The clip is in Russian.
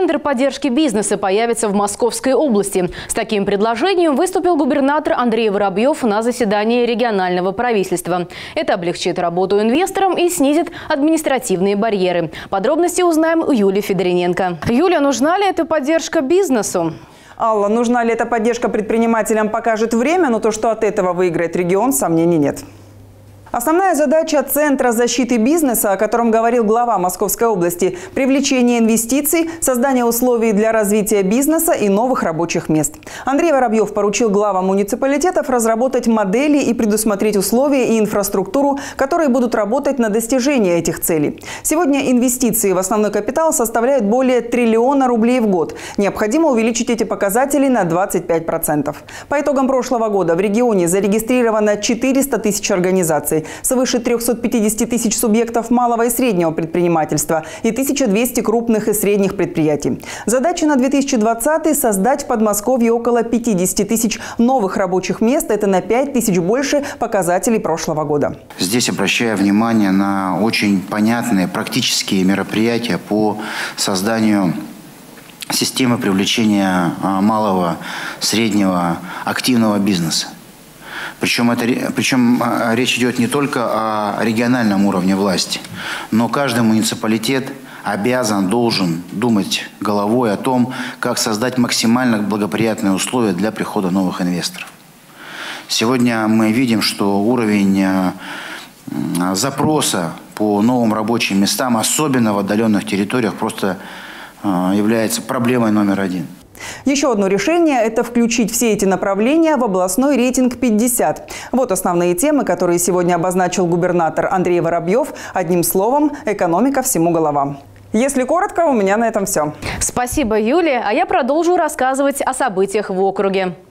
Центр поддержки бизнеса появится в Московской области. С таким предложением выступил губернатор Андрей Воробьев на заседании регионального правительства. Это облегчит работу инвесторам и снизит административные барьеры. Подробности узнаем у Юлии Федорененко. Юля, нужна ли эта поддержка бизнесу? Алла, нужна ли эта поддержка предпринимателям, покажет время, но то, что от этого выиграет регион, сомнений нет. Основная задача Центра защиты бизнеса, о котором говорил глава Московской области – привлечение инвестиций, создание условий для развития бизнеса и новых рабочих мест. Андрей Воробьев поручил главам муниципалитетов разработать модели и предусмотреть условия и инфраструктуру, которые будут работать на достижение этих целей. Сегодня инвестиции в основной капитал составляют более 1 триллиона рублей в год. Необходимо увеличить эти показатели на 25%. По итогам прошлого года в регионе зарегистрировано 400 тысяч организаций, свыше 350 тысяч субъектов малого и среднего предпринимательства и 1200 крупных и средних предприятий. Задача на 2020 – создать в Подмосковье около 50 тысяч новых рабочих мест. Это на 5 тысяч больше показателей прошлого года. Здесь обращаю внимание на очень понятные практические мероприятия по созданию системы привлечения малого, среднего, активного бизнеса. Причем речь идет не только о региональном уровне власти, но каждый муниципалитет должен думать головой о том, как создать максимально благоприятные условия для прихода новых инвесторов. Сегодня мы видим, что уровень запроса по новым рабочим местам, особенно в отдаленных территориях, просто является проблемой номер один. Еще одно решение – это включить все эти направления в областной рейтинг 50. Вот основные темы, которые сегодня обозначил губернатор Андрей Воробьев. Одним словом – экономика всему голова. Если коротко, у меня на этом все. Спасибо, Юлия. А я продолжу рассказывать о событиях в округе.